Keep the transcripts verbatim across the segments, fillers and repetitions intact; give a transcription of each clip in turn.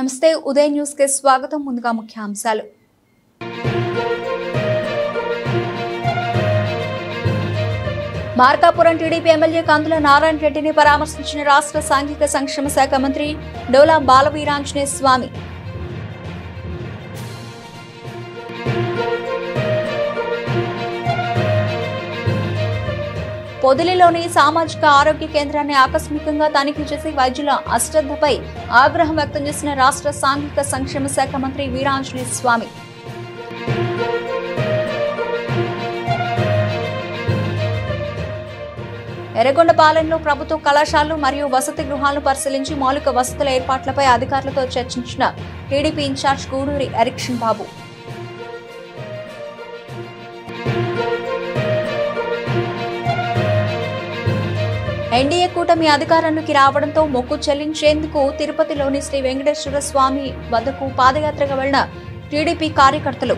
నమస్తే ఉదయ్ న్యూస్ కి స్వాగతం. ముందుగా ముఖ్యాంశాలు. మార్కాపురం టీడీపీ ఎమ్మెల్యే కందుల నారాయణ రెడ్డిని పరామర్శించిన రాష్ట్ర సాంఘిక సంక్షేమ శాఖ మంత్రి డోలా బాలవీరాంజనేయ స్వామి. పొదిలిలోని సామాజిక ఆరోగ్య కేంద్రాన్ని ఆకస్మికంగా తనిఖీ చేసి వైద్యుల అశ్రద్ధపై ఆగ్రహం వ్యక్తం చేసిన రాష్ట్ర సాంఘిక సంక్షేమ శాఖ మంత్రి వీరాంజనేయ స్వామి. ఎర్రగొండపాలెంలో ప్రభుత్వ కళాశాలలు మరియు వసతి గృహాలను పరిశీలించి మౌలిక వసతుల ఏర్పాట్లపై అధికారులతో చర్చించిన TDP incharge Guduri Erikshan Babu. NDA కూటమి అధికారంలోకి రావడంతో మొక్కు చెల్లించేందుకు తిరుపతిలోని శ్రీ వెంకటేశ్వర స్వామి వద్దకు పాదయాత్రగా వెళ్లిన టీడీపీ కార్యకర్తలు.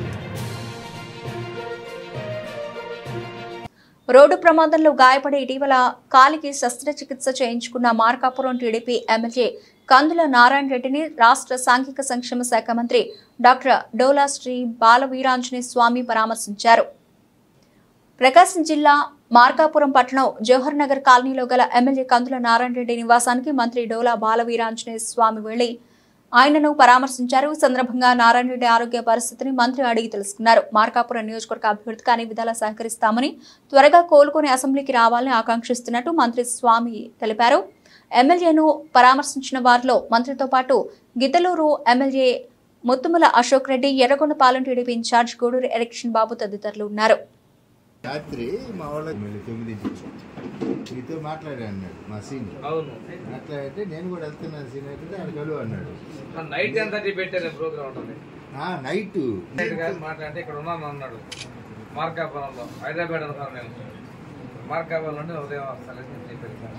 రోడ్డు ప్రమాదంలో గాయపడి ఇటీవల కాలికి శస్త్రచికిత్స చేయించుకున్న మార్కాపురం టీడీపీ ఎమ్మెల్యే కందుల నారాయణ రెడ్డిని రాష్ట్ర సాంఘిక సంక్షేమ శాఖ మంత్రి డాక్టర్ డోలా శ్రీ బాలవీరాంజనేయ స్వామి పరామర్శించారు. ప్రకాశం జిల్లా మార్కాపురం పట్టణం జవహర్ నగర్ కాలనీలో గల ఎమ్మెల్యే కందుల నారాయణ రెడ్డి నివాసానికి మంత్రి డోలా బాలవీరాంజనేయ స్వామి వెళ్లి ఆయనను పరామర్శించారు. ఈ సందర్భంగా నారాయణ రెడ్డి ఆరోగ్య పరిస్థితిని మంత్రి అడిగి తెలుసుకున్నారు. మార్కాపురం నియోజకవర్గ అభివృద్ధికి అన్ని విధాలా సహకరిస్తామని, త్వరగా కోలుకుని అసెంబ్లీకి రావాలని ఆకాంక్షిస్తున్నట్టు మంత్రి స్వామి తెలిపారు. ఎమ్మెల్యేను పరామర్శించిన వారిలో మంత్రితో పాటు Giddaluru MLA Muthumula Ashok Reddy, Yerragondapalem TDP incharge Guduri Erikshan Babu తదితరులు ఉన్నారు. రాత్రి మా వాళ్ళ తొమ్మిదింటికి మీతో మాట్లాడా అన్నాడు మా సీనియర్. అవును, మాట్లాడితే నేను కూడా వెళ్తున్నాను సీనియర్ అంటే ఆయన కలువు అన్నాడు. నైట్ ఎంత పెట్టారు ప్రోగ్రామ్ ఉంటుంది. నైట్ మాట్లాడితే ఇక్కడ ఉన్నాను అన్నాడు. మార్కాపురంలో హైదరాబాద్ అనుకున్నాను నేను. మార్కాపురం నుండి ఉదయం వస్తానని చెప్పాను.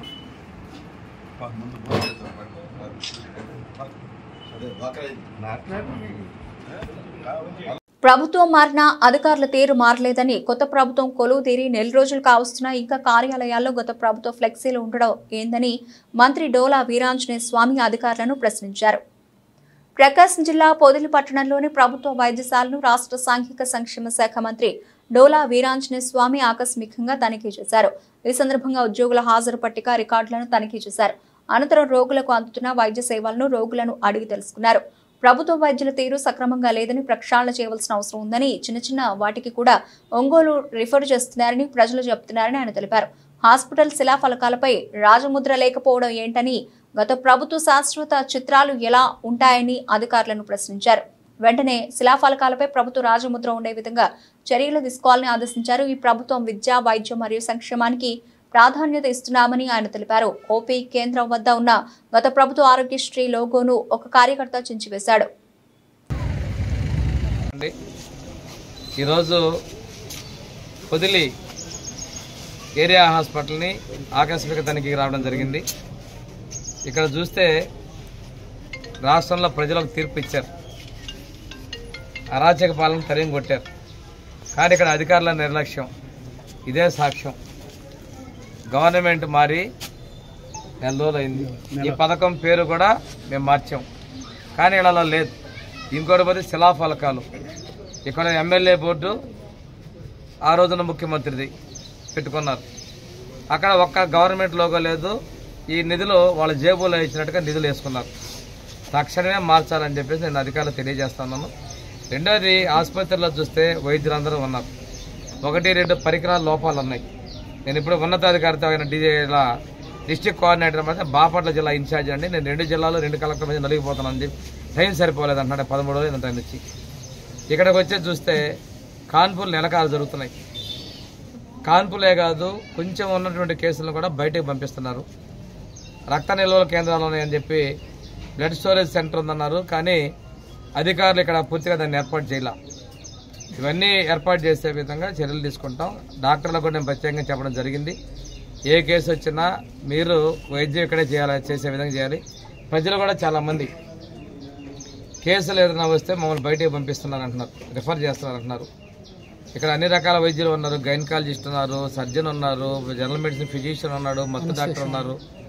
మాట్లాడి ప్రభుత్వం మారినా అధికారుల తీరు మారలేదని, కొత్త ప్రభుత్వం కొలువు తీరి నెల రోజులు కావస్తున్నా ఇంకా కార్యాలయాల్లో గత ప్రభుత్వ ఫ్లెక్సీలు ఉండడం ఏందని మంత్రి డోలా వీరాంజనేయ స్వామి అధికారులను ప్రశ్నించారు. ప్రకాశం జిల్లా పొదిలి పట్టణంలోని ప్రభుత్వ వైద్యశాలను రాష్ట్ర సాంఘిక సంక్షేమ శాఖ మంత్రి డోలా వీరాంజనేయ స్వామి ఆకస్మికంగా తనిఖీ చేశారు. ఈ సందర్భంగా ఉద్యోగుల హాజరు పట్టిక రికార్డులను తనిఖీ చేశారు. అనంతరం రోగులకు అందుతున్న వైద్య సేవలను రోగులను అడిగి తెలుసుకున్నారు. ప్రభుత్వ వైద్యుల తీరు సక్రమంగా లేదని ప్రక్షాళన చేయవలసిన అవసరం ఉందని, చిన్న చిన్న వాటికి కూడా ఒంగోలు రిఫర్ చేస్తున్నారని ప్రజలు చెబుతున్నారని ఆయన తెలిపారు. హాస్పిటల్ శిలాఫలకాలపై రాజముద్ర లేకపోవడం ఏంటని, గత ప్రభుత్వ శాశ్వత చిత్రాలు ఎలా ఉంటాయని అధికారులను ప్రశ్నించారు. వెంటనే శిలాఫలకాలపై ప్రభుత్వ రాజముద్ర ఉండే విధంగా చర్యలు తీసుకోవాలని ఆదేశించారు. ఈ ప్రభుత్వం విద్య, వైద్యం మరియు సంక్షేమానికి ప్రాధాన్యత ఇస్తున్నామని ఆయన తెలిపారు. ఓపీ కేంద్రం వద్ద ఉన్న గత ప్రభుత్వ ఆరోగ్యశ్రీ లోగోను ఒక కార్యకర్త చించివేశాడు. ఈరోజు పొదిలి ఏరియా హాస్పిటల్ని ఆకస్మిక తనిఖీకి రావడం జరిగింది. ఇక్కడ చూస్తే రాష్ట్రంలో ప్రజలకు తీర్పు ఇచ్చారు, అరాచక పాలన తరిం కొట్టారు. కానీ ఇక్కడ అధికారుల నిర్లక్ష్యం ఇదే సాక్ష్యం. గవర్నమెంట్ మారి నెల రోజులు అయింది. ఈ పథకం పేరు కూడా మేము మార్చాం, కానీ ఇలా లేదు. ఇంకోటి పోతే శిలాఫలకాలు. ఇక్కడ ఎమ్మెల్యే బోర్డు ఆ రోజున ముఖ్యమంత్రిది పెట్టుకున్నారు. అక్కడ ఒక్క గవర్నమెంట్ లోగో లేదు. ఈ నిధులు వాళ్ళ జేబులో ఇచ్చినట్టుగా నిధులు వేసుకున్నారు. తక్షణమే మార్చాలని చెప్పేసి నేను అధికారులు తెలియజేస్తున్నాను. రెండోది, ఆసుపత్రిలో చూస్తే వైద్యులందరూ ఉన్నారు. ఒకటి రెండు పరికరాల లోపాలు ఉన్నాయి. నేను ఇప్పుడు ఉన్నతాధికారితో అయిన డీజేల డిస్టిక్ కోఆర్డినేటర్ మధ్య బాపట్ల జిల్లా ఇన్ఛార్జ్ అండి. నేను రెండు జిల్లాలు రెండు కలెక్టర్ మధ్య నలిగిపోతానని చెప్పి టైం సరిపోలేదు అంటున్నాడు. పదమూడు రోజులు టైం వచ్చి ఇక్కడికి వచ్చి చూస్తే కాన్పులు నెలకాలు జరుగుతున్నాయి. కాన్పులే కాదు, కొంచెం ఉన్నటువంటి కేసులను కూడా బయటకు పంపిస్తున్నారు. రక్త నిల్వల కేంద్రాలు ఉన్నాయని చెప్పి బ్లడ్ స్టోరేజ్ సెంటర్ ఉందన్నారు, కానీ అధికారులు ఇక్కడ పూర్తిగా దాన్ని ఏర్పాటు చేయాల. ఇవన్నీ ఏర్పాటు చేసే విధంగా చర్యలు తీసుకుంటాం. డాక్టర్లకు కూడా నేను ప్రత్యేకంగా చెప్పడం జరిగింది. ఏ కేసు వచ్చినా మీరు వైద్యం ఇక్కడే చేయాలి, చేసే విధంగా చేయాలి. ప్రజలు కూడా చాలామంది కేసులు ఏదైనా వస్తే మమ్మల్ని బయటకు పంపిస్తున్నారు అంటున్నారు, రిఫర్ చేస్తున్నారు అంటున్నారు. ఇక్కడ అన్ని రకాల వైద్యులు ఉన్నారు. గైనకాలజిస్ట్ ఉన్నారు, సర్జన్ ఉన్నారు, జనరల్ మెడిసిన్ ఫిజిషియన్ ఉన్నాడు, మత్తు డాక్టర్ ఉన్నారు.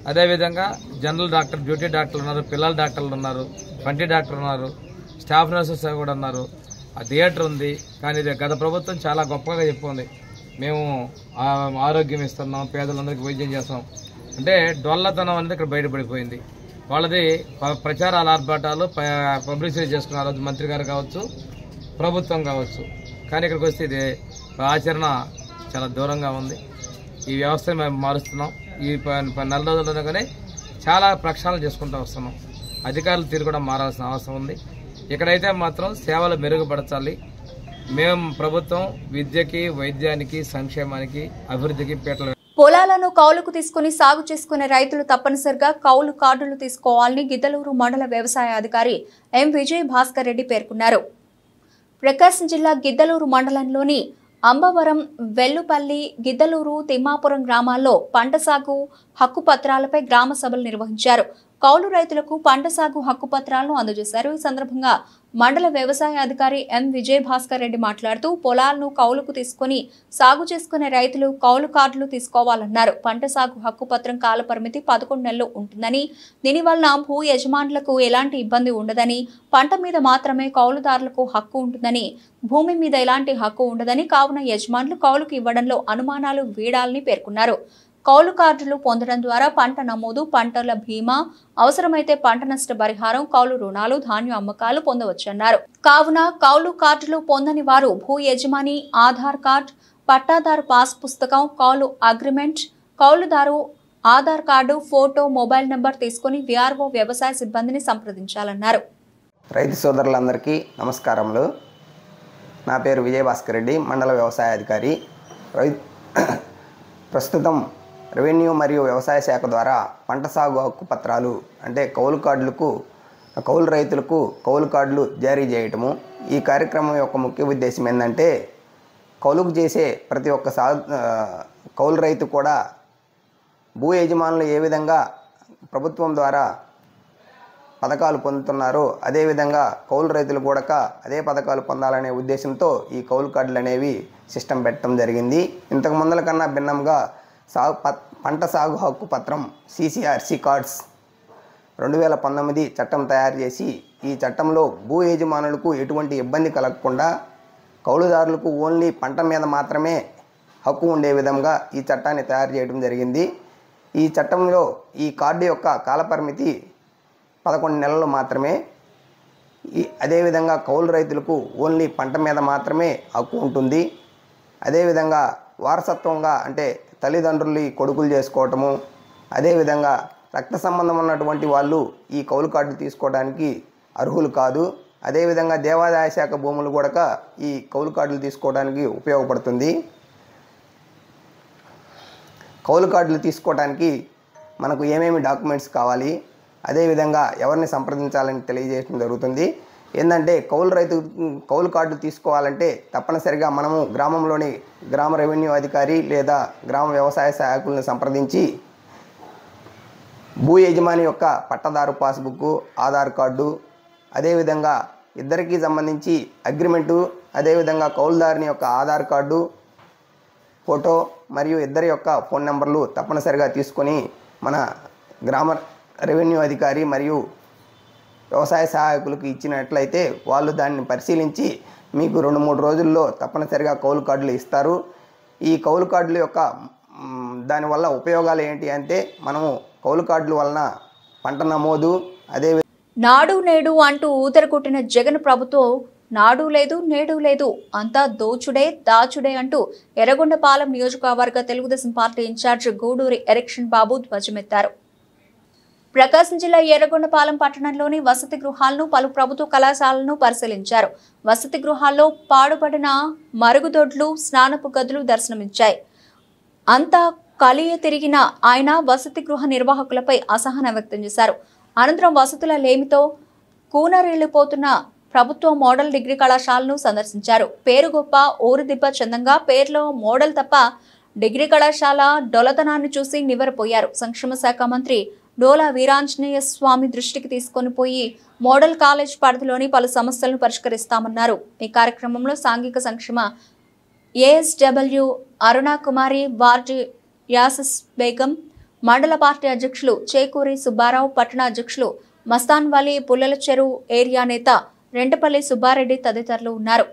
అదేవిధంగా జనరల్ డాక్టర్, డ్యూటీ డాక్టర్లు ఉన్నారు, పిల్లల డాక్టర్లు ఉన్నారు, పంటి డాక్టర్ ఉన్నారు, స్టాఫ్ నర్సెస్ కూడా ఉన్నారు. ఆ థియేటర్ ఉంది. కానీ ఇది గత ప్రభుత్వం చాలా గొప్పగా చెప్పుకుంది, మేము ఆరోగ్యం ఇస్తున్నాం, పేదలందరికీ వైద్యం చేస్తాం అంటే డొల్లతనం అనేది ఇక్కడ బయటపడిపోయింది. వాళ్ళది ప్రచారాల ఆర్భాటాలు పబ్లిసిటీ చేసుకున్న రోజు మంత్రి గారు కావచ్చు, ప్రభుత్వం కావచ్చు. కానీ ఇక్కడికి వస్తే ఇది ఆచరణ చాలా దూరంగా ఉంది. ఈ వ్యవస్థను మేము మారుస్తున్నాం. ఈ నెల రోజుల్లోనే చాలా ప్రక్షాళన చేసుకుంటూ వస్తున్నాం. అధికారులు తీరు కూడా మారాల్సిన అవసరం ఉంది. ఇక్కడైతే మాత్రం సేవలు మెరుగుపరచాలి. మేము ప్రభుత్వం విద్యకి, వైద్యానికి, సంక్షేమానికి, అభివృద్ధికి పీటలు. పొలాలను కౌలుకు తీసుకుని సాగు చేసుకునే రైతులు తప్పనిసరిగా కౌలు కార్డులు తీసుకోవాలని గిద్దలూరు మండల వ్యవసాయ అధికారి ఎం విజయ్ భాస్కర్ రెడ్డి పేర్కొన్నారు. ప్రకాశం జిల్లా గిద్దలూరు మండలంలోని అంబవరం, వెల్లుపల్లి, గిద్దలూరు, తిమ్మాపురం గ్రామాల్లో పంట సాగు హక్కు పత్రాలపై గ్రామ సభలు నిర్వహించారు. కౌలు రైతులకు పంట సాగు హక్కు పత్రాలను అందజేశారు. ఈ సందర్భంగా మండల వ్యవసాయ అధికారి ఎం విజయ్ భాస్కర్ రెడ్డి మాట్లాడుతూ పొలాలను కౌలుకు తీసుకుని సాగు చేసుకునే రైతులు కౌలు కార్డులు తీసుకోవాలన్నారు. పంట సాగు హక్కు పత్రం కాల పరిమితి పదకొండు నెలలు ఉంటుందని, దీనివల్ల భూ యజమానులకు ఎలాంటి ఇబ్బంది ఉండదని, పంట మీద మాత్రమే కౌలుదారులకు హక్కు ఉంటుందని, భూమి మీద ఎలాంటి హక్కు ఉండదని, కావున యజమానులు కౌలుకు ఇవ్వడంలో అనుమానాలు వీడాలని పేర్కొన్నారు. కౌలు కార్డులు పొందడం ద్వారా పంట నమోదు, పంటల బీమా, అవసరమైతే పంట నష్ట పరిహారం, కౌలు రుణాలు, ధాన్యం అమ్మకాలు పొందవచ్చన్నారు. కావున కౌలు కార్డులు పొందని వారు భూ యజమాని ఆధార్ కార్డ్, పట్టాదారు పాస్ పుస్తకం, కౌలు అగ్రిమెంట్, కౌలుదారు Aadhaar card, photo, mobile number తీసుకుని విఆర్ఓ వ్యవసాయ సిబ్బందిని సంప్రదించాలన్నారు. రైతు సోదరులందరికీ నమస్కారములు. నా పేరు విజయ్ భాస్కర్ రెడ్డి, మండల వ్యవసాయ అధికారి. ప్రస్తుతం రెవెన్యూ మరియు వ్యవసాయ శాఖ ద్వారా పంట సాగు హక్కు పత్రాలు అంటే కౌలు కార్డులకు కౌలు రైతులకు కౌలు కార్డులు జారీ చేయటము. ఈ కార్యక్రమం యొక్క ముఖ్య ఉద్దేశం ఏంటంటే కౌలుకు చేసే ప్రతి ఒక్క సా కౌలు రైతు కూడా భూ యజమానులు ఏ విధంగా ప్రభుత్వం ద్వారా పథకాలు పొందుతున్నారో అదేవిధంగా కౌలు రైతులు కూడా అదే పథకాలు పొందాలనే ఉద్దేశంతో ఈ కౌలు కార్డులు అనేవి సిస్టమ్ పెట్టడం జరిగింది. ఇంతకు ముందల కన్నా భిన్నంగా సాగు పంట సాగు హక్కు పత్రం సిసిఆర్సి కార్డ్స్ రెండు వేల పంతొమ్మిది చట్టం తయారు చేసి ఈ చట్టంలో భూ యజమానులకు ఎటువంటి ఇబ్బంది కలగకుండా కౌలుదారులకు ఓన్లీ పంట మీద మాత్రమే హక్కు ఉండే విధంగా ఈ చట్టాన్ని తయారు చేయడం జరిగింది. ఈ చట్టంలో ఈ కార్డు యొక్క కాలపరిమితి పదకొండు నెలలు మాత్రమే. ఈ అదేవిధంగా కౌలు రైతులకు ఓన్లీ పంట మీద మాత్రమే హక్కు ఉంటుంది. అదేవిధంగా వారసత్వంగా అంటే తల్లిదండ్రులు కొడుకులు చేసుకోవటము, అదేవిధంగా రక్త సంబంధం ఉన్నటువంటి వాళ్ళు ఈ కౌలు కార్డులు తీసుకోవడానికి అర్హులు కాదు. అదేవిధంగా దేవాదాయ శాఖ భూములు కూడా ఈ కౌలు కార్డులు తీసుకోవడానికి ఉపయోగపడుతుంది. కౌలు కార్డులు తీసుకోవడానికి మనకు ఏమేమి డాక్యుమెంట్స్ కావాలి, అదేవిధంగా ఎవరిని సంప్రదించాలని తెలియజేయడం జరుగుతుంది. ఏంటంటే కౌలు రైతు కౌలు కార్డు తీసుకోవాలంటే తప్పనిసరిగా మనము గ్రామంలోని గ్రామ రెవెన్యూ అధికారి లేదా గ్రామ వ్యవసాయ సహాయకులను సంప్రదించి భూ యజమాని యొక్క పట్టదారు పాస్బుక్, ఆధార్ కార్డు, అదేవిధంగా ఇద్దరికీ సంబంధించి అగ్రిమెంటు, అదేవిధంగా కౌలుదారుని యొక్క ఆధార్ కార్డు, ఫోటో మరియు ఇద్దరి యొక్క ఫోన్ నెంబర్లు తప్పనిసరిగా తీసుకొని మన గ్రామ రెవెన్యూ అధికారి మరియు వ్యవసాయ సహాయకులకు ఇచ్చినట్లయితే వాళ్ళు దాన్ని పరిశీలించి మీకు రెండు మూడు రోజుల్లో తప్పనిసరిగా కౌలు కార్డులు ఇస్తారు. ఈ కౌలు కార్డుల యొక్క దానివల్ల ఉపయోగాలు ఏంటి అంటే మనము కౌలు కార్డుల వలన పంట నమోదు, అదే నాడు నేడు అంటూ ఊదరగొట్టిన జగన్ ప్రభుత్వం నాడు లేదు నేడు లేదు అంతా దోచుడే దాచుడే అంటూ ఎర్రగొండపాలెం నియోజకవర్గ తెలుగుదేశం పార్టీ ఇన్ఛార్జ్ గూడూరి ఎరక్షన్ బాబు ధ్వజమెత్తారు. ప్రకాశం జిల్లా ఎర్రగొండపాలెం పట్టణంలోని వసతి గృహాలను, పలు ప్రభుత్వ కళాశాలను పరిశీలించారు. వసతి గృహాల్లో పాడుపడిన మరుగుదొడ్లు, స్నానపు గదులు దర్శనమిచ్చాయి. అంతా కలియ తిరిగిన ఆయన వసతి గృహ నిర్వాహకులపై అసహనం వ్యక్తం చేశారు. అనంతరం వసతుల లేమితో కూనరేళ్లిపోతున్న ప్రభుత్వ మోడల్ డిగ్రీ కళాశాలను సందర్శించారు. పేరు గొప్ప, ఊరు దిబ్బ చందంగా పేర్లో మోడల్ తప్ప డిగ్రీ కళాశాల డొలతనాన్ని చూసి నివ్వెరపోయారు. సంక్షేమ శాఖ మంత్రి డోలా వీరాంజనేయ స్వామి దృష్టికి తీసుకొని పోయి మోడల్ కాలేజ్ పరిధిలోని పలు సమస్యలను పరిష్కరిస్తామన్నారు. ఈ కార్యక్రమంలో సాంఘిక సంక్షేమ ఏఎస్డబ్ల్యూ అరుణా కుమారి, వార్డు యాసస్ బేగం, మండల పార్టీ అధ్యక్షులు చేకూరి సుబ్బారావు, పట్టణ అధ్యక్షులు మస్తాన్ వలి, పుల్లల చెరువు ఏరియా నేత రెంటపల్లి సుబ్బారెడ్డి తదితరులు ఉన్నారు.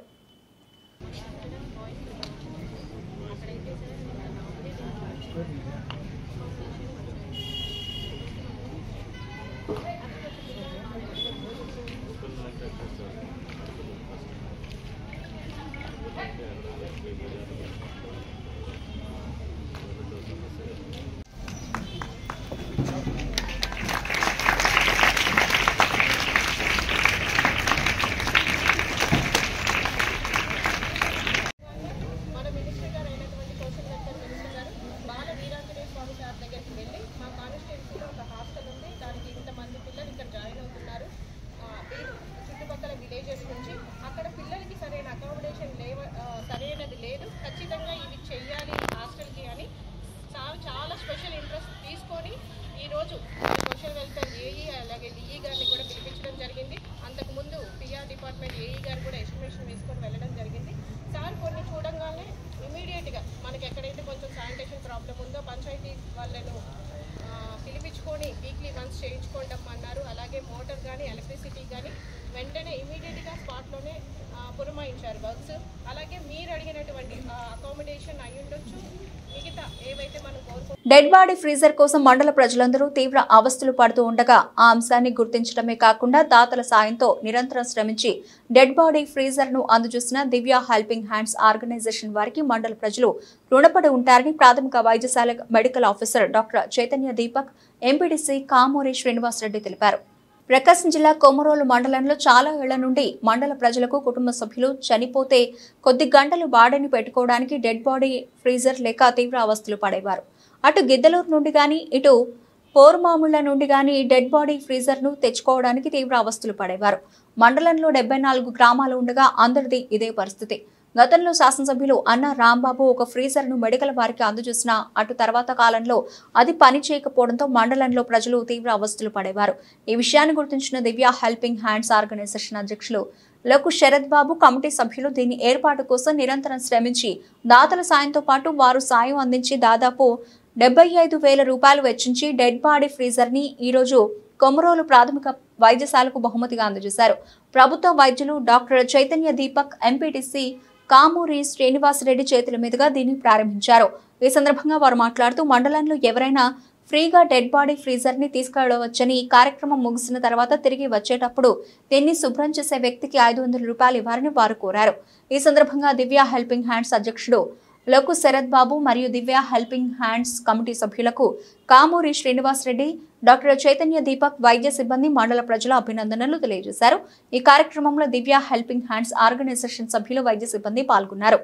డెడ్ బాడీ ఫ్రీజర్ కోసం మండల ప్రజలందరూ తీవ్ర అవస్థలు పడుతూ ఉండగా ఆ అంశాన్ని గుర్తించడమే కాకుండా దాతల సాయంతో నిరంతరం శ్రమించి డెడ్ బాడీ ఫ్రీజర్ ను అందజేసిన దివ్య హెల్పింగ్ హ్యాండ్స్ ఆర్గనైజేషన్ వారికి మండల ప్రజలు రుణపడి ఉంటారని ప్రాథమిక వైద్యశాల medical officer doctor Chaitanya Deepak, MPDC Kamuri Srinivasa Reddy తెలిపారు. ప్రకాశం జిల్లా కొమరోలు మండలంలో చాలా ఏళ్ల నుండి మండల ప్రజలకు కుటుంబ సభ్యులు చనిపోతే కొద్ది గంటలు బాడీని పెట్టుకోవడానికి డెడ్ బాడీ ఫ్రీజర్ లేక తీవ్ర అవస్థలు పడేవారు. అటు గిద్దలూరు నుండి గాని ఇటు పోర్మాముళ్ల నుండి గాని డెడ్ బాడీ ఫ్రీజర్ ను తెచ్చుకోవడానికి తీవ్ర అవస్థలు పడేవారు. మండలంలో డెబ్బై నాలుగు గ్రామాలు ఉండగా అందరిది ఇదే పరిస్థితి. గతంలో శాసనసభ్యులు అన్న రాంబాబు ఒక ఫ్రీజర్ ను మెడికల్ వారికి అందజేసిన అటు తర్వాత కాలంలో అది పని చేయకపోవడంతో మండలంలో ప్రజలు తీవ్ర అవస్థలు పడేవారు. ఈ విషయాన్ని గుర్తించిన దివ్య హెల్పింగ్ హ్యాండ్స్ ఆర్గనైజేషన్ అధ్యక్షులు లకు శరత్ బాబు, కమిటీ సభ్యులు దీని ఏర్పాటు కోసం నిరంతరం శ్రమించి దాతల సాయంతో పాటు వారు సాయం అందించి దాదాపు డెబ్బై ఐదు వేల రూపాయలు వెచ్చించి డెడ్ బాడీ ఫ్రీజర్ ని ఈ రోజు కొమరోలు ప్రాథమిక వైద్యశాలకు బహుమతిగా అందజేశారు. ప్రభుత్వ వైద్యులు డాక్టర్ చైతన్య దీపక్, ఎంపీటీసీ కామూరి శ్రీనివాసరెడ్డి చేతుల మీదుగా దీన్ని ప్రారంభించారు. ఈ సందర్భంగా వారు మాట్లాడుతూ మండలంలో ఎవరైనా ఫ్రీగా డెడ్ బాడీ ఫ్రీజర్ ని తీసుకెళ్లవచ్చని, ఈ కార్యక్రమం ముగిసిన తర్వాత తిరిగి వచ్చేటప్పుడు దీన్ని శుభ్రం చేసే వ్యక్తికి ఐదు వందల రూపాయలు ఇవ్వాలని వారు కోరారు. ఈ సందర్భంగా దివ్య హెల్పింగ్ హ్యాండ్స్ అధ్యక్షుడు లకు శరత్ బాబు మరియు దివ్య హెల్పింగ్ హ్యాండ్స్ కమిటీ సభ్యులకు కామూరి శ్రీనివాసరెడ్డి, డాక్టర్ చైతన్య దీపక్, వైద్య సిబ్బంది, మండల ప్రజల అభినందనలు తెలియజేశారు. ఈ కార్యక్రమంలో దివ్య హెల్పింగ్ హ్యాండ్స్ ఆర్గనైజేషన్ సభ్యులు, వైద్య సిబ్బంది పాల్గొన్నారు.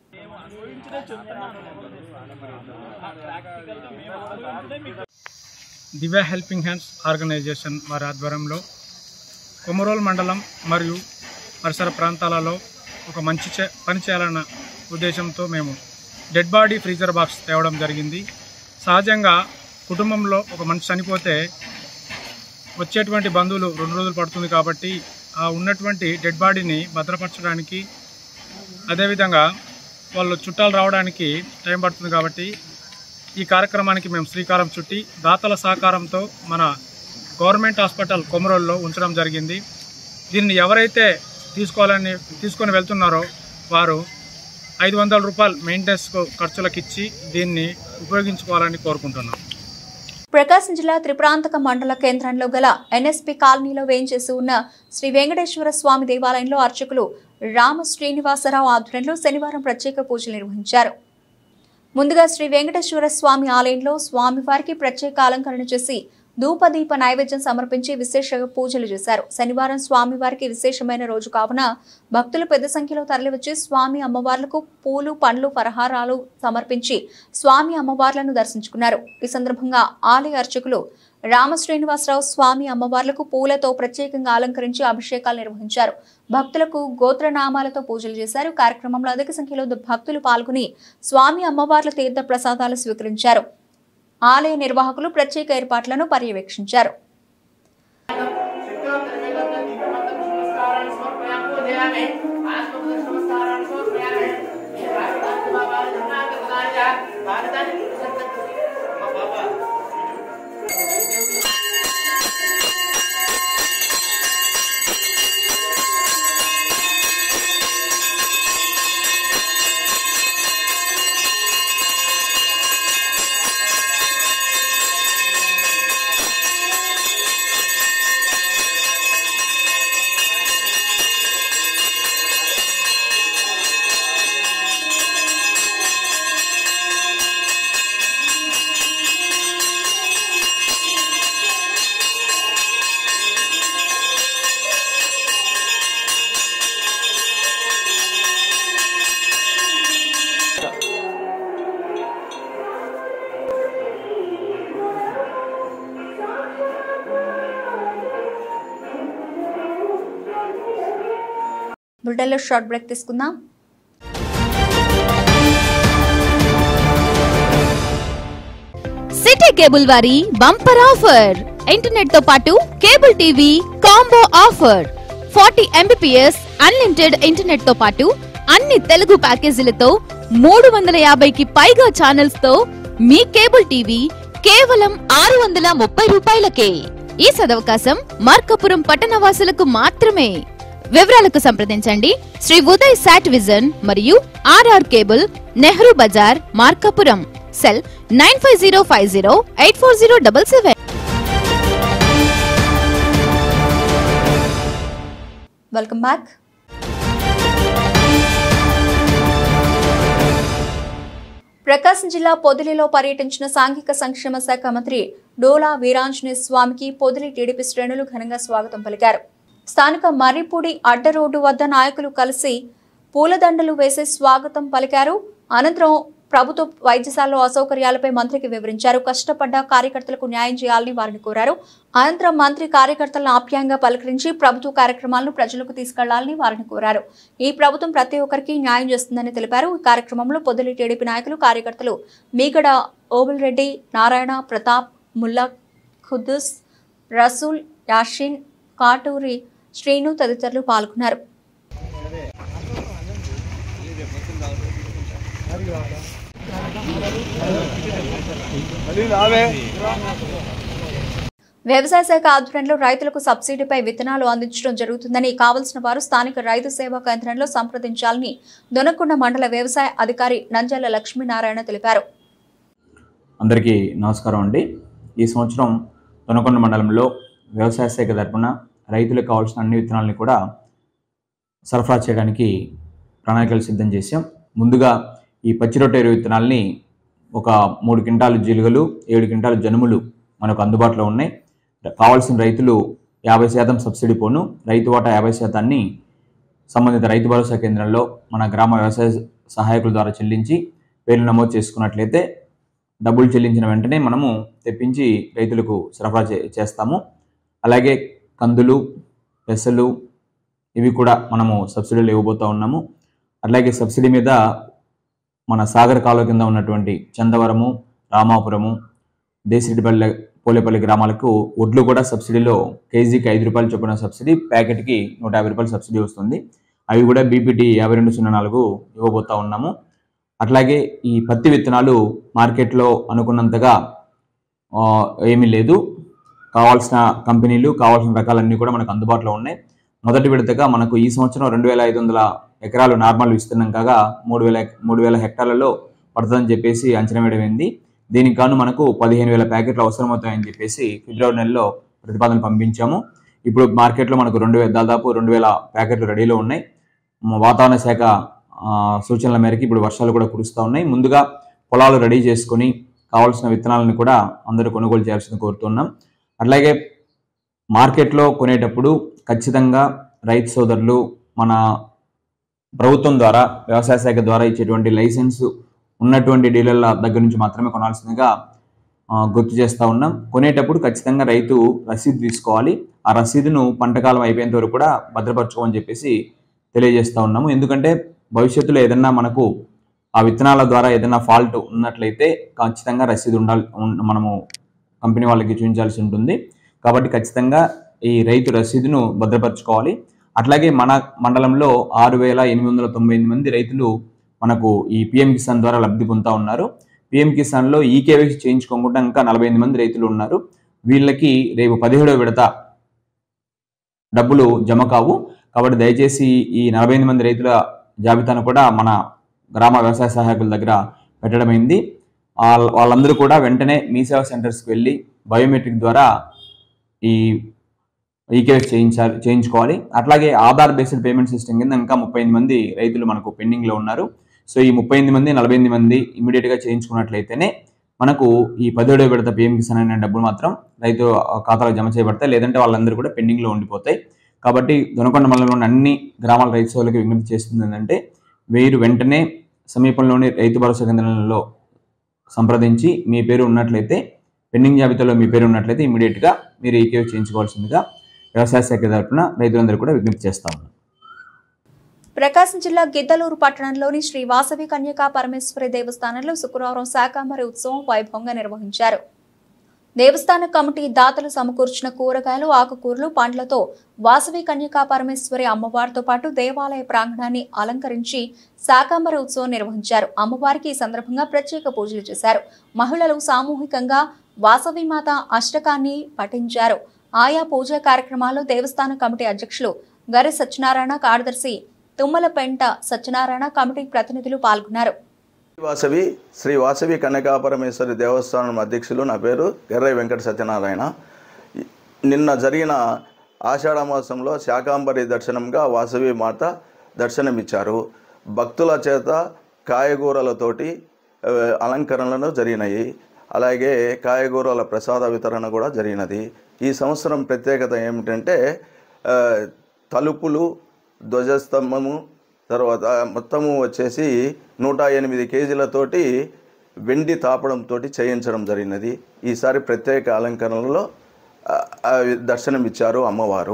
దివ్య హెల్పింగ్ హ్యాండ్స్ ఆర్గనైజేషన్ వారి ఆధ్వర్యంలో కొమరోల్ మండలం మరియు పరిసర ప్రాంతాలలో ఒక మంచి పని చేయాలన్న ఉద్దేశంతో మేము డెడ్ బాడీ ఫ్రీజర్ బాక్స్ తేవడం జరిగింది. సహజంగా కుటుంబంలో ఒక మనిషి చనిపోతే వచ్చేటువంటి బంధువులు రెండు రోజులు పడుతుంది కాబట్టి ఆ ఉన్నటువంటి డెడ్ బాడీని భద్రపరచడానికి, అదేవిధంగా వాళ్ళు చుట్టాలు రావడానికి టైం పడుతుంది కాబట్టి ఈ కార్యక్రమానికి మేము శ్రీకారం చుట్టి దాతల సహకారంతో మన గవర్నమెంట్ హాస్పిటల్ కొమరోల్లో ఉంచడం జరిగింది. దీన్ని ఎవరైతే తీసుకోవాలని తీసుకొని వెళ్తున్నారో వారు ఐదు వందల రూపాయలు మెయింటెనెన్స్ ఖర్చులకు ఇచ్చి దీన్ని ఉపయోగించుకోవాలని కోరుకుంటున్నాం. ప్రకాశం జిల్లా త్రిప్రాంతక మండల కేంద్రంలో గల ఎన్ఎస్పీ కాలనీలో వేయించేసి ఉన్న శ్రీ వెంకటేశ్వర స్వామి దేవాలయంలో అర్చకులు రామ శ్రీనివాసరావు ఆధ్వర్యంలో శనివారం ప్రత్యేక పూజలు నిర్వహించారు. ముందుగా శ్రీ వెంకటేశ్వర స్వామి ఆలయంలో స్వామివారికి ప్రత్యేక అలంకరణ చేసి ధూపదీప నైవేద్యం సమర్పించి విశేష పూజలు చేశారు. శనివారం స్వామివారికి విశేషమైన రోజు కావున భక్తులు పెద్ద సంఖ్యలో తరలివచ్చి స్వామి అమ్మవార్లకు పూలు, పండ్లు, పరహారాలు సమర్పించి స్వామి అమ్మవార్లను దర్శించుకున్నారు. ఈ సందర్భంగా ఆలయ అర్చకులు రామ శ్రీనివాసరావు స్వామి అమ్మవార్లకు పూలతో ప్రత్యేకంగా అలంకరించి అభిషేకాలు నిర్వహించారు. భక్తులకు గోత్రనామాలతో పూజలు చేశారు. కార్యక్రమంలో అధిక సంఖ్యలో భక్తులు పాల్గొని స్వామి అమ్మవార్ల తీర్థ ప్రసాదాలు స్వీకరించారు. ఆలయ నిర్వాహకులు ప్రత్యేక ఏర్పాట్లను పర్యవేక్షించారు. బుల్టెన్లో షార్ట్ బ్రేక్ తీసుకుందాం. సిటీ కేబుల్ వారి బంపర్ ఆఫర్. ఇంటర్నెట్ తో పాటు cable TV combo offer. Forty Mbps unlimited internet తో పాటు అన్ని తెలుగు ప్యాకేజీలతో మూడు వందల యాభైకి పైగా ఛానల్స్ తో మీ కేబుల్ టీవీ కేవలం ఆరు వందల ముప్పై రూపాయలకే. ఈ సదవకాశం మార్కాపురం పట్టణవాసులకు మాత్రమే. వివరాలకు సంప్రదించండి శ్రీ ఉదయ్ సాట్ విజన్ మరియు RR cable, Nehru Bazar, Markapuram. Cell nine five zero five zero eight four zero double seven. Welcome back. Prakasam జిల్లా పొదిలిలో పర్యటించిన సాంఘిక సంక్షేమ శాఖ మంత్రి డోలా వీరాంజనేయ స్వామికి పొదిలి టీడీపీ శ్రేణులు ఘనంగా స్వాగతం పలికారు. స్థానిక మర్రిపూడి అడ్డ రోడ్డు వద్ద నాయకులు కలిసి పూలదండలు వేసి స్వాగతం పలికారు. అనంతరం ప్రభుత్వ వైద్యశాలలో అసౌకర్యాలపై మంత్రికి వివరించారు. కష్టపడ్డ కార్యకర్తలకు న్యాయం చేయాలని వారిని కోరారు. అనంతరం మంత్రి కార్యకర్తలను ఆప్యాయంగా పలకరించి ప్రభుత్వ కార్యక్రమాలను ప్రజలకు తీసుకెళ్లాలని వారిని కోరారు. ఈ ప్రభుత్వం ప్రతి ఒక్కరికి న్యాయం చేస్తుందని తెలిపారు. ఈ కార్యక్రమంలో పొదిలి టీడీపీ నాయకులు, కార్యకర్తలు మీగడ ఓబుల్ రెడ్డి, నారాయణ, ప్రతాప్, ముల్లా ఖుద్దూస్, రసూల్, యాషిన్, కాటూరి శ్రీను తదితరులు పాల్గొన్నారు. వ్యవసాయ శాఖ ఆధ్వర్యంలో రైతులకు సబ్సిడీపై విత్తనాలు అందించడం జరుగుతుందని, కావలసిన వారు స్థానిక రైతు సేవా కేంద్రంలో సంప్రదించాలని దొనకొండ మండల వ్యవసాయ అధికారి నంజాల లక్ష్మీనారాయణ తెలిపారు. అందరికీ నమస్కారం అండి. ఈ సంవత్సరం దొనకొండ మండలంలో వ్యవసాయ శాఖ తరపున రైతులకు కావాల్సిన అన్ని విత్తనాలని కూడా సరఫరా చేయడానికి ప్రణాళికలు సిద్ధం చేశాం. ముందుగా ఈ పచ్చి రొట్టె విత్తనాలని ఒక మూడు క్వింటాలు జీలుగలు, ఏడు క్వింటాలు జనుములు మనకు అందుబాటులో ఉన్నాయి. కావాల్సిన రైతులు యాభై శాతం సబ్సిడీ పోను, రైతు వాటా యాభై శాతాన్ని సంబంధిత రైతు భరోసా కేంద్రంలో మన గ్రామ వ్యవసాయ సహాయకుల ద్వారా చెల్లించి పేర్లు నమోదు చేసుకున్నట్లయితే డబ్బులు చెల్లించిన వెంటనే మనము తెప్పించి రైతులకు సరఫరా చేస్తాము. అలాగే కందులు, పెసలు ఇవి కూడా మనము సబ్సిడీలు ఇవ్వబోతూ ఉన్నాము. అలాగే సబ్సిడీ మీద మన సాగర్ కాలువ కింద ఉన్నటువంటి చందవరము, రామాపురము, దేశిరెడ్డిపల్లి, పోలేపల్లి గ్రామాలకు ఒడ్లు కూడా సబ్సిడీలో కేజీకి ఐదు రూపాయలు చొప్పున సబ్సిడీ, ప్యాకెట్కి నూట యాభై రూపాయలు సబ్సిడీ వస్తుంది. అవి కూడా బీపీటీ యాభై రెండు సున్నా నాలుగు ఇవ్వబోతూ ఉన్నాము. అట్లాగే ఈ పత్తి విత్తనాలు మార్కెట్లో అనుకున్నంతగా ఏమీ లేదు. కావాల్సిన కంపెనీలు, కావాల్సిన రకాలన్నీ కూడా మనకు అందుబాటులో ఉన్నాయి. మొదటి విడతగా మనకు ఈ సంవత్సరం రెండు వేల ఐదు వందల ఎకరాలు నార్మల్ విస్తీర్ణం కాగా మూడు వేల మూడు వేల హెక్టార్లలో పడుతుందని చెప్పేసి అంచనా వేయడమైంది. దీనికి గాను మనకు పదిహేను వేల ప్యాకెట్లు అవసరమవుతాయని చెప్పేసి ఫిబ్రవరి నెలలో ప్రతిపాదన పంపించాము. ఇప్పుడు మార్కెట్లో మనకు రెండు వేల దాదాపు రెండు వేల ప్యాకెట్లు రెడీలో ఉన్నాయి. వాతావరణ శాఖ సూచనల మేరకు ఇప్పుడు వర్షాలు కూడా కురుస్తూ ఉన్నాయి. ముందుగా పొలాలు రెడీ చేసుకొని కావాల్సిన విత్తనాలను కూడా అందరూ కొనుగోలు చేయాల్సింది కోరుతున్నాం. అట్లాగే మార్కెట్లో కొనేటప్పుడు ఖచ్చితంగా రైతు సోదరులు మన ప్రభుత్వం ద్వారా, వ్యవసాయ శాఖ ద్వారా ఇచ్చేటువంటి లైసెన్స్ ఉన్నటువంటి డీలర్ల దగ్గర నుంచి మాత్రమే కొనాల్సిందిగా గుర్తు చేస్తూ ఉన్నాం. కొనేటప్పుడు ఖచ్చితంగా రైతు రసీదు తీసుకోవాలి. ఆ రసీదును పంటకాలం అయిపోయేంత వరకు కూడా భద్రపరచుకోమని చెప్పేసి తెలియజేస్తూ ఉన్నాము. ఎందుకంటే భవిష్యత్తులో ఏదన్నా మనకు ఆ విత్తనాల ద్వారా ఏదైనా ఫాల్ట్ ఉన్నట్లయితే ఖచ్చితంగా రసీదు ఉండాలి, మనము కంపెనీ వాళ్ళకి చూపించాల్సి ఉంటుంది. కాబట్టి ఖచ్చితంగా ఈ రైతు రసీదును భద్రపరచుకోవాలి. అట్లాగే మన మండలంలో ఆరు వేల ఎనిమిది వందల తొంభై ఎనిమిది మంది రైతులు మనకు ఈ పిఎం కిసాన్ ద్వారా లబ్ధి పొందుతూ ఉన్నారు. పిఎం కిసాన్లో ఈకేవైసీ చేయించుకోకుండా ఇంకా నలభై ఎనిమిది మంది రైతులు ఉన్నారు. వీళ్ళకి రేపు పదిహేడవ విడత డబ్బులు జమ కావు. కాబట్టి దయచేసి ఈ నలభై ఎనిమిది మంది రైతుల జాబితాను కూడా మన గ్రామ వ్యవసాయ సహాయకుల దగ్గర పెట్టడమైంది. వాళ్ళందరూ కూడా వెంటనే మీ సేవా సెంటర్స్కి వెళ్ళి బయోమెట్రిక్ ద్వారా ఈ ఈకేవైసీ చేయించాలి చేయించుకోవాలి. అట్లాగే ఆధార్ బేస్డ్ పేమెంట్ సిస్టమ్ కింద ఇంకా ముప్పై ఎనిమిది మంది రైతులు మనకు పెండింగ్లో ఉన్నారు. సో ఈ ముప్పై ఎనిమిది మంది నలభై ఎనిమిది మంది ఇమీడియట్గా చేయించుకున్నట్లయితేనే మనకు ఈ పదిహేడవ విడత పిఎం కిసాన్ అనే డబ్బులు మాత్రం రైతు ఖాతాలో జమ చేయబడతాయి. లేదంటే వాళ్ళందరూ కూడా పెండింగ్లో ఉండిపోతాయి. కాబట్టి దొనకొండ మండలంలోని అన్ని గ్రామాల రైతు సోదరులకు విజ్ఞప్తి చేస్తుంది ఏంటంటే మీరు వెంటనే సమీపంలోని రైతు భరోసా కేంద్రాలలో సంప్రదించి మీ పేరు ఉన్నట్లయితే, పెండింగ్ జాబితాలో మీ పేరు ఉన్నట్లయితే ఇమీడియట్గా మీరు ఈకేవైసీ చేయించుకోవాల్సిందిగా వ్యవసాయ శాఖ తరపున రైతులందరూ కూడా విజ్ఞప్తి చేస్తా ఉన్నారు. ప్రకాశం జిల్లా గిద్దలూరు పట్టణంలోని శ్రీ వాసవి కన్యకా పరమేశ్వరి దేవస్థానంలో శుక్రవారం శాకంబరి ఉత్సవం వైభవంగా నిర్వహించారు. దేవస్థాన కమిటీ దాతలు సమకూర్చిన కూరగాయలు, ఆకుకూరలు, పండ్లతో వాసవి కన్యకా పరమేశ్వరి అమ్మవారితో పాటు దేవాలయ ప్రాంగణాన్ని అలంకరించి శాకంబరి ఉత్సవం నిర్వహించారు. అమ్మవారికి ఈ సందర్భంగా ప్రత్యేక పూజలు చేశారు. మహిళలు సామూహికంగా వాసవి మాత అష్టకాన్ని పఠించారు. ఆయా పూజా కార్యక్రమాల్లో దేవస్థాన కమిటీ అధ్యక్షులు గరి సత్యనారాయణ, కార్యదర్శి తుమ్మలపెంట సత్యనారాయణ, కమిటీ ప్రతినిధులు పాల్గొన్నారు. వాసవి శ్రీ వాసవి కన్యకాపరమేశ్వరి దేవస్థానం అధ్యక్షులు నా పేరు ఎర్రై వెంకట సత్యనారాయణ. నిన్న జరిగిన ఆషాఢ మాసంలో శాకాంబరి దర్శనంగా వాసవి మాత దర్శనమిచ్చారు. భక్తుల చేత కాయగూరలతోటి అలంకరణలు జరిగినాయి. అలాగే కాయగూరల ప్రసాద వితరణ కూడా జరిగినది. ఈ సంవత్సరం ప్రత్యేకత ఏమిటంటే తలుపులు, ధ్వజస్తంభము, తర్వాత మొత్తము వచ్చేసి నూట ఎనిమిది కేజీలతోటి వెండి తాపడంతో చేయించడం జరిగినది. ఈసారి ప్రత్యేక అలంకరణలో దర్శనమిచ్చారు అమ్మవారు.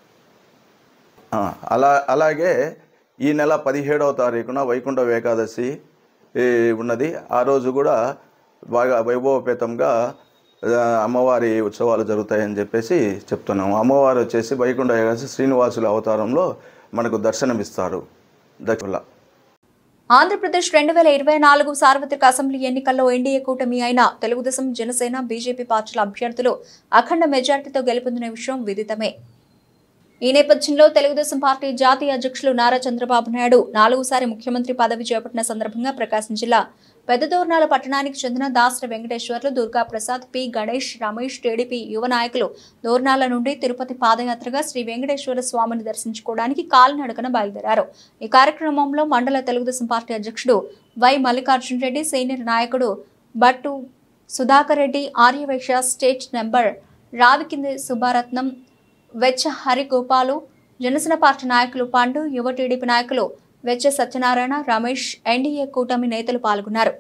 అలా అలాగే ఈ నెల పదిహేడవ తారీఖున వైకుంఠ ఏకాదశి ఉన్నది. ఆ రోజు కూడా బాగా వైభవపేతంగా అమ్మవారి ఉత్సవాలు జరుగుతాయని చెప్పేసి చెప్తున్నాము. అమ్మవారు వచ్చేసి వైకుంఠ ఏకాదశి శ్రీనివాసుల అవతారంలో మనకు దర్శనమిస్తారు. ఆంధ్రప్రదేశ్ రెండు వేల ఇరవై నాలుగు సార్వత్రిక అసెంబ్లీ ఎన్నికల్లో ఎన్డీఏ కూటమి అయిన తెలుగుదేశం, జనసేన, బీజేపీ పార్టీల అభ్యర్థులు అఖండ మెజార్టీతో గెలుపొందిన విషయం విదితమే. ఈ నేపథ్యంలో తెలుగుదేశం పార్టీ జాతీయ అధ్యక్షులు నారా చంద్రబాబు నాయుడు నాలుగుసారి ముఖ్యమంత్రి పదవి చేపట్టిన సందర్భంగా ప్రకాశం జిల్లా పెద్దదోర్నాల పట్టణానికి చెందిన దాసరి వెంకటేశ్వర్లు, దుర్గా ప్రసాద్, పి గణేష్, రమేష్, టీడీపీ యువ నాయకులు దోర్నాల నుండి తిరుపతి పాదయాత్రగా శ్రీ వెంకటేశ్వర స్వామిని దర్శించుకోవడానికి కాలినడకన బయలుదేరారు. ఈ కార్యక్రమంలో మండల తెలుగుదేశం పార్టీ అధ్యక్షుడు వై మల్లికార్జున రెడ్డి, సీనియర్ నాయకుడు Battu Sudhakar Reddy, Arya Vysya state number Ravikindi Subbaratnam, Vechcha Harigopalu, Janasena party నాయకులు పండు, యువ టీడీపీ నాయకులు వెచ్చ సత్యనారాయణ, రమేష్, ఎన్డీఏ కూటమి నేతలు పాల్గొన్నారు.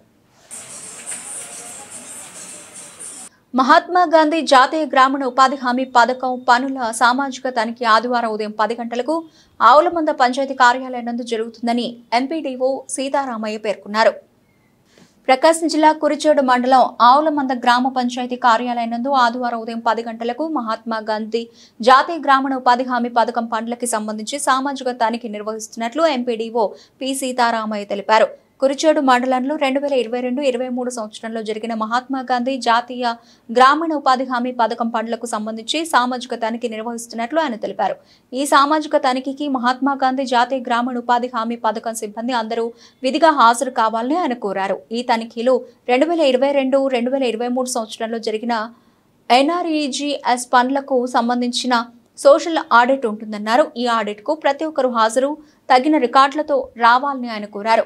మహాత్మా గాంధీ జాతీయ గ్రామీణ ఉపాధి హామీ పథకం పనుల సామాజిక తనిఖీ ఆదివారం ఉదయం పది గంటలకు ఆవులమంద పంచాయతీ కార్యాలయం నందు జరుగుతుందని ఎంపీడీఓ సీతారామయ్య పేర్కొన్నారు. ప్రకాశం జిల్లా కురిచేడు మండలం ఆవులమంద గ్రామ పంచాయతీ కార్యాలయం నందు ఆదివారం ఉదయం పది గంటలకు మహాత్మా గాంధీ జాతీయ గ్రామీణ ఉపాధి హామీ పథకం పనులకి సంబంధించి సామాజిక తనిఖీ నిర్వహిస్తున్నట్లు ఎంపీడీఓ పి సీతారామయ్య తెలిపారు. కురిచేడు మండలంలో రెండు వేల ఇరవై రెండు ఇరవై మూడు సంవత్సరంలో జరిగిన మహాత్మా గాంధీ జాతీయ గ్రామీణ ఉపాధి హామీ పథకం పనులకు సంబంధించి సామాజిక తనిఖీ నిర్వహిస్తున్నట్లు ఆయన తెలిపారు. ఈ సామాజిక తనిఖీకి మహాత్మా గాంధీ జాతీయ గ్రామీణ ఉపాధి హామీ పథకం సిబ్బంది అందరూ విధిగా హాజరు కావాలని ఆయన కోరారు. ఈ తనిఖీలు రెండు వేల ఇరవై రెండు రెండు వేల ఇరవై మూడు సంవత్సరంలో జరిగిన ఎన్ఆర్ఈజీఎస్ పనులకు సంబంధించిన సోషల్ ఆడిట్ ఉంటుందన్నారు. ఈ ఆడిట్ కు ప్రతి ఒక్కరూ హాజరు తగిన రికార్డులతో రావాలని ఆయన కోరారు.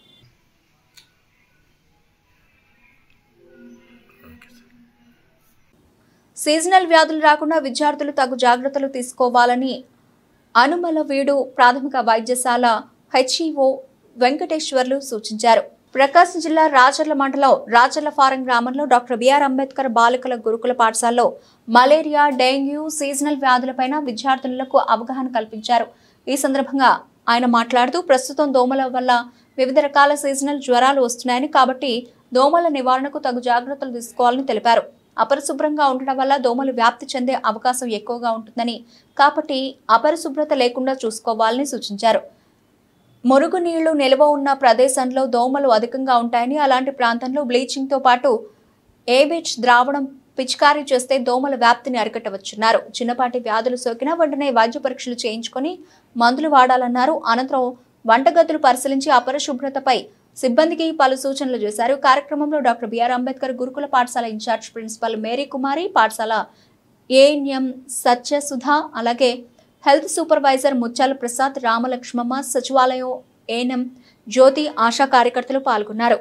సీజనల్ వ్యాధులు రాకుండా విద్యార్థులు తగు జాగ్రత్తలు తీసుకోవాలని అనుమలవీడు ప్రాథమిక వైద్యశాల హెచ్ఈఓ వెంకటేశ్వర్లు సూచించారు. ప్రకాశం జిల్లా రాచర్ల మండలం రాచర్ల ఫారం గ్రామంలో డాక్టర్ బిఆర్ అంబేద్కర్ బాలికల గురుకుల పాఠశాలలో మలేరియా, డెంగ్యూ, సీజనల్ వ్యాధులపైన విద్యార్థులకు అవగాహన కల్పించారు. ఈ సందర్భంగా ఆయన మాట్లాడుతూ ప్రస్తుతం దోమల వల్ల వివిధ రకాల సీజనల్ జ్వరాలు వస్తున్నాయని, కాబట్టి దోమల నివారణకు తగు జాగ్రత్తలు తీసుకోవాలని తెలిపారు. అపరిశుభ్రంగా ఉండడం వల్ల దోమలు వ్యాప్తి చెందే అవకాశం ఎక్కువగా ఉంటుందని, కాబట్టి అపరిశుభ్రత లేకుండా చూసుకోవాలని సూచించారు. మురుగునీళ్లు నిల్వ ఉన్న ప్రదేశంలో దోమలు అధికంగా ఉంటాయని, అలాంటి ప్రాంతంలో బ్లీచింగ్ తో పాటు ఏబిచ్ ద్రావణం పిచికారీ చేస్తే దోమల వ్యాప్తిని అరికట్టవచ్చున్నారు. చిన్నపాటి వ్యాధులు సోకినా వెంటనే వైద్య పరీక్షలు చేయించుకొని మందులు వాడాలన్నారు. అనంతరం వంటగదులు పరిశీలించి అపరిశుభ్రతపై సిబ్బందికి పలు సూచనలు చేశారు. కార్యక్రమంలో డాక్టర్ బిఆర్ అంబేద్కర్ గురుకుల పాఠశాల ఇన్ఛార్జ్ ప్రిన్సిపల్ మేరీ కుమారి, పాఠశాల ఏఎన్ఎం సత్యసుధ, అలాగే హెల్త్ సూపర్వైజర్ ముత్యాల ప్రసాద్, రామలక్ష్మమ్మ, సచివాలయం ఏఎన్ఎం జ్యోతి, ఆశా కార్యకర్తలు పాల్గొన్నారు.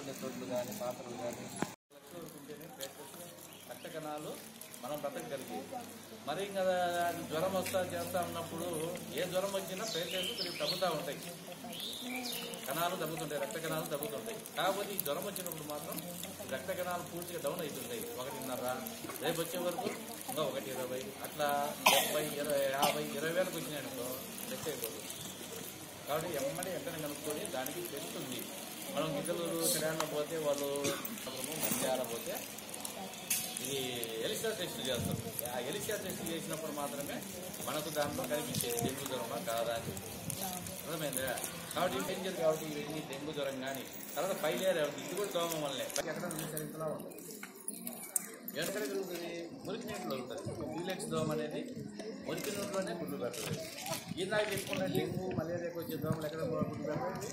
మరి ఇంకా జ్వరం వస్తా చేస్తా ఉన్నప్పుడు ఏ జ్వరం వచ్చినా పేషెంట్లు కొంచెం తగ్గుతూ ఉంటాయి, కణాలు తగ్గుతుంటాయి, రక్త కణాలు తగ్గుతుంటాయి. కాకపోతే ఈ జ్వరం వచ్చినప్పుడు మాత్రం రక్త కణాలు పూర్తిగా డౌన్ అవుతుంటాయి. ఒకటిన్నర రేపు వచ్చే వరకు ఇంకా ఒకటి ఇరవై అట్లా డెబ్బై ఇరవై యాభై ఇరవై వేలకు వచ్చినాయనుకో లెక్క అయిపోతుంది. కాబట్టి ఎమ్మడి ఎక్కడ కనుక్కొని దానికి తెలుస్తుంది. మనం గిద్దలూరు తిరాన్న పోతే వాళ్ళు మంచిర్యాల పోతే ఇది ఎలిసా టెస్ట్ చేస్తారు. ఆ ఎలిసా టెస్ట్ చేసినప్పుడు మాత్రమే మనకు దాంట్లో కనిపించేది డెంగ్యూ జ్వరమా కాదా అని. అర్థమైందా? కాబట్టి డేంజర్ కాబట్టి ఇవన్నీ డెంగ్యూ జ్వరం కానీ తర్వాత పైలేరు ఇది కూడా దోమం వల్లే ఎక్కడ ఇంతలా ఉంటుంది. ఎక్కడ కలుగుతుంది? మురికి నీటిలో ఉంటుంది. ఫీలెక్స్ దోమ అనేది మురికి నీటిలోనే గుడ్లు పెడుతుంది. ఇందాక చెప్పుకున్న డెంగ్యూ మలేరియాకి వచ్చే దోమలు ఎక్కడ గుడ్లు పెడతాయి?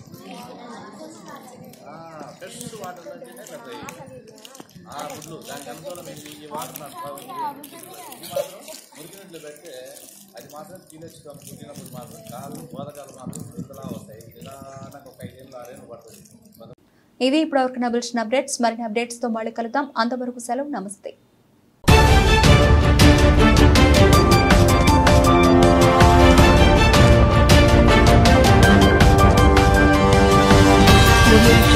ఫ్రెష్ వాటర్ అంటేనే పెడతాయి ఆ గుడ్లు. దానికి అనుకూలం ఏంటి? ఈ వాటర్ మాత్రం మురికి నీటిలో పెడితే అది మాత్రం ఫీలెక్స్ దోమ పుట్టినప్పుడు మాత్రం కాళ్ళు బోధకాలు మాత్రం ఇంతలా వస్తాయి. నిదానంగా ఒక ఐదేళ్ళు ఆరేళ్ళు పడుతుంది. ఇది ఇప్పటివరకు నబిల్చిన అప్డేట్స్. మరిన్ని అప్డేట్స్ తో మళ్ళీ కలుద్దాం. అంతవరకు సెలవు. నమస్తే. We'll be right back.